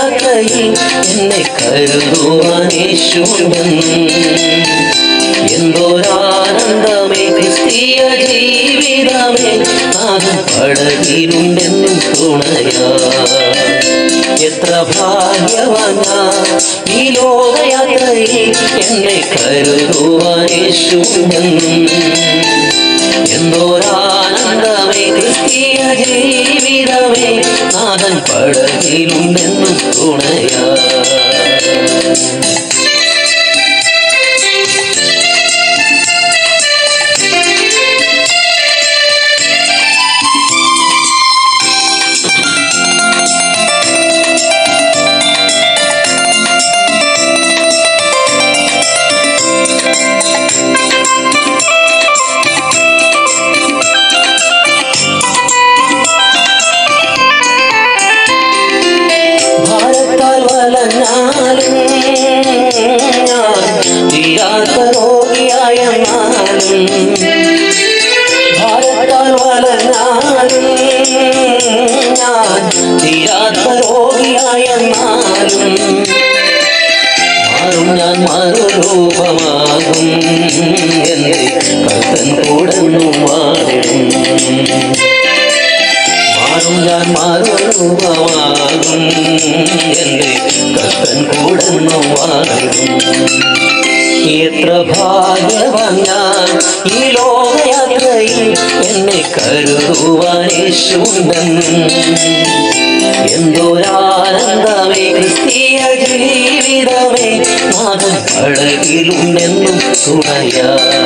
ലോകയാത്രയിൽ എന്നെ കരുതുവാൻ യേശുവെന്ന് എന്തോരാനന്ദമേ ക്രിസ്തീയ ജീവിതമേ നാഥൻ പടകിലുണ്ടെന്നും തുണയാ എത്ര ഭാഗ്യവാൻ ഞാൻ ഈ ലോകയാത്രയിൽ എന്നെ കരുതുവാൻ യേശുവെന്ന് എന്തോരാനന്ദമേ ക്രിസ്തീയ ജീവിതമേ നാഥൻ പടകിലുണ്ടെന്നും തുണയാ തീരാത്ത രോഗിയായെന്നാലും ഭാരത്താൽ വലഞ്ഞാലും ഞാൻ തീരാത്ത രോഗിയായെന്നാലും മാറും ഞാൻ മറുരൂപമാകും എന്റെ കർത്തൻ കൂടന്നു വാണിടും മാറും ഞാൻ മറുരൂപമാകും എന്റെ കർത്തൻ കൂടന്നു വാണിടും എത്ര ഭാഗ്യവാൻ ഞാൻ ഈ ലോകയാത്രയിൽ എന്നെ കരുതുവാൻ യേശുവെന്ന് എന്തോരാനന്ദമേ ക്രിസ്തീയ ജീവിതമേ നാഥൻ പടകിലുണ്ടെന്നും തുണയാ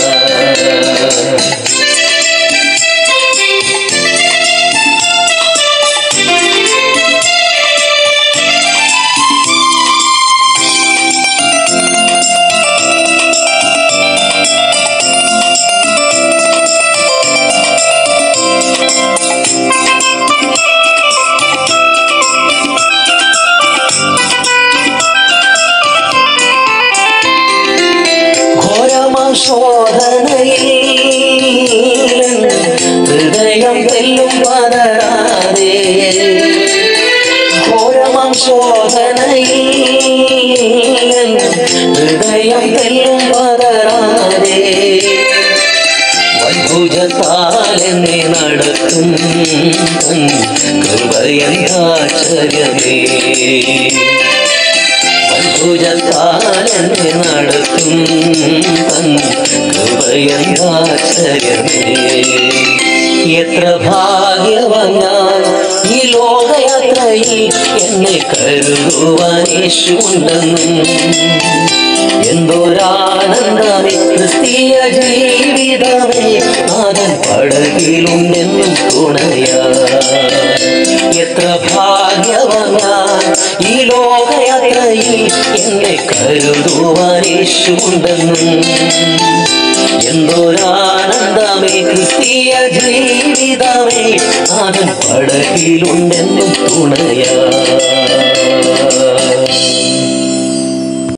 ശോധനയിൽ ഹൃദയം തെല്ലും പതരാതെ ഘോരമാം ശോധനയിൽ ഹൃദയം തെല്ലും പതരാതെ വൻഭുജത്താൽ എന്നെ നടത്തും കൃപയാശ്ചര്യമേ ഭുജത്താൽ എന്നെ നടത്തും കൃപയാശ്ചര്യമേ എത്ര ഭാഗ്യവാൻ ഞാൻ ഈ ലോകയാത്രയിൽ എന്നെ കരുതുവാൻ യേശുവെന്ന് എന്തോരാനന്ദമേ ക്രിസ്തീയ ജീവിതമേ നാഥൻ പടകിലുണ്ടെന്നും തുണയാ എത്ര ഭാഗ്യവാൻ ഞാൻ ഈ ലോകയാത്രയിൽ എന്നെ കരുതുവാൻ യേശുവെന്ന് എന്തോരാനന്ദമേ ക്രിസ്തീയ ജീവിതമേ നാഥൻ പടകിലുണ്ടെന്നും തുണയാ